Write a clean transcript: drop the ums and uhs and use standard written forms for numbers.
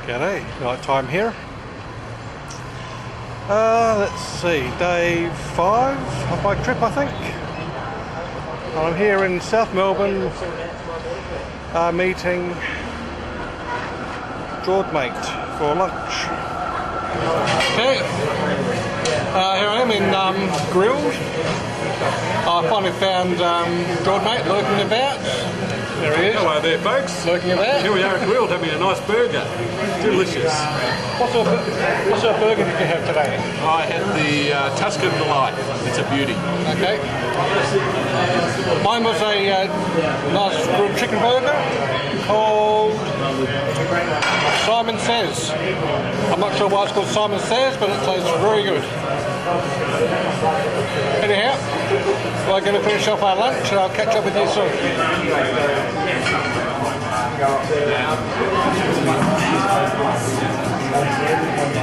G'day, Knightyme here. Let's see, day 5 of my trip I think. I'm here in South Melbourne meeting Jordmate for lunch. Okay, here I am in Grilled. I finally found Jordmate lurking about. There he is. Hello there folks. Lurking about. Here we are at Grilled having a nice burger. Delicious. What sort of burger did you have today? I had the Tuscan Delight. It's a beauty. Okay. Mine was a nice grilled chicken burger called Simon Says. I'm not sure why it's called Simon Says, but it tastes very good. Anyhow, we're going to finish off our lunch and I'll catch up with you soon.